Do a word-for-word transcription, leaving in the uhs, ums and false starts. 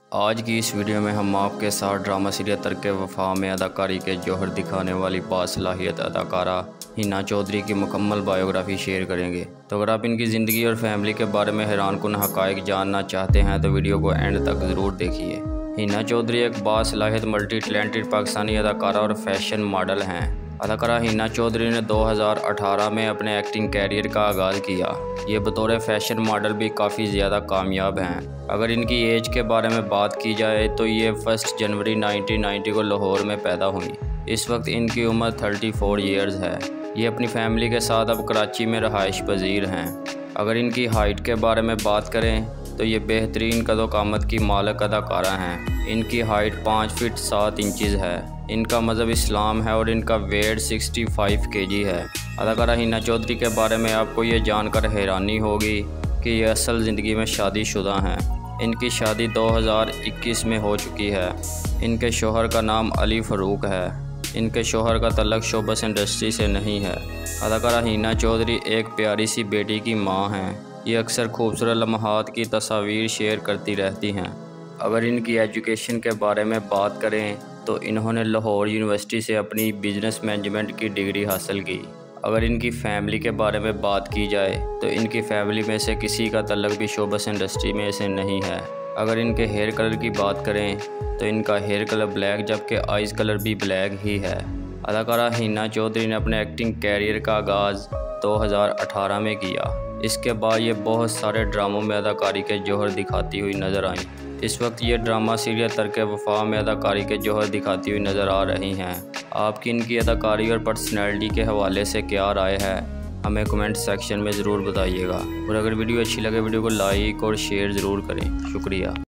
आज की इस वीडियो में हम आपके साथ ड्रामा सीरियल तरके वफा में अदाकारी के जौहर दिखाने वाली बासलाहियत अदाकारा हिना चौधरी की मुकम्मल बायोग्राफी शेयर करेंगे। तो अगर आप इनकी ज़िंदगी और फैमिली के बारे में हैरानकुन हक़ाइक़ जानना चाहते हैं तो वीडियो को एंड तक ज़रूर देखिए। हिना चौधरी एक बासलाहियत मल्टी टैलेंटेड पाकिस्तानी अदाकारा और फैशन मॉडल हैं। अदाकारा हिना चौधरी ने दो हज़ार अठारह में अपने एक्टिंग कैरियर का आगाज़ किया। ये बतौर फैशन मॉडल भी काफ़ी ज़्यादा कामयाब हैं। अगर इनकी एज के बारे में बात की जाए तो ये फर्स्ट जनवरी नाइनटीन नाइंटी को लाहौर में पैदा हुई। इस वक्त इनकी उम्र चौंतीस ईयर्स है। ये अपनी फैमिली के साथ अब कराची में रहाइश पजीर हैं। अगर इनकी हाइट के बारे में बात करें तो ये बेहतरीन कदो कामत की मालक अदाकारा हैं। इनकी हाइट पाँच फीट सात इंचज़ है। इनका मज़हब इस्लाम है और इनका वेट पैंसठ केजी है। अदाकारा हिना चौधरी के बारे में आपको ये जानकर हैरानी होगी कि ये असल ज़िंदगी में शादीशुदा हैं। इनकी शादी दो हज़ार इक्कीस में हो चुकी है। इनके शोहर का नाम अली फ़ारूक है। इनके शोहर का तल्लक शोबस इंडस्ट्री से नहीं है। अदाकारा हिना चौधरी एक प्यारी सी बेटी की माँ हैं। ये अक्सर खूबसूरत लम्हात की तस्वीर शेयर करती रहती हैं। अगर इनकी एजुकेशन के बारे में बात करें तो इन्होंने लाहौर यूनिवर्सिटी से अपनी बिजनेस मैनेजमेंट की डिग्री हासिल की। अगर इनकी फ़ैमिली के बारे में बात की जाए तो इनकी फ़ैमिली में से किसी का तल्लक भी शोबस इंडस्ट्री में से नहीं है। अगर इनके हेयर कलर की बात करें तो इनका हेयर कलर ब्लैक जबकि आइज़ कलर भी ब्लैक ही है। अदाकारा हिना चौधरी ने अपने एक्टिंग कैरियर का आगाज़ दो हज़ार अठारह में किया। इसके बाद ये बहुत सारे ड्रामों में अदाकारी के जौहर दिखाती हुई नज़र आईं। इस वक्त ये ड्रामा सीरियल तरके वफा में अदाकारी के जौहर दिखाती हुई नज़र आ रही हैं। आपकी इनकी अदाकारी और पर्सनैलिटी के हवाले से क्या राय है हमें कमेंट सेक्शन में ज़रूर बताइएगा। और अगर वीडियो अच्छी लगे वीडियो को लाइक और शेयर ज़रूर करें। शुक्रिया।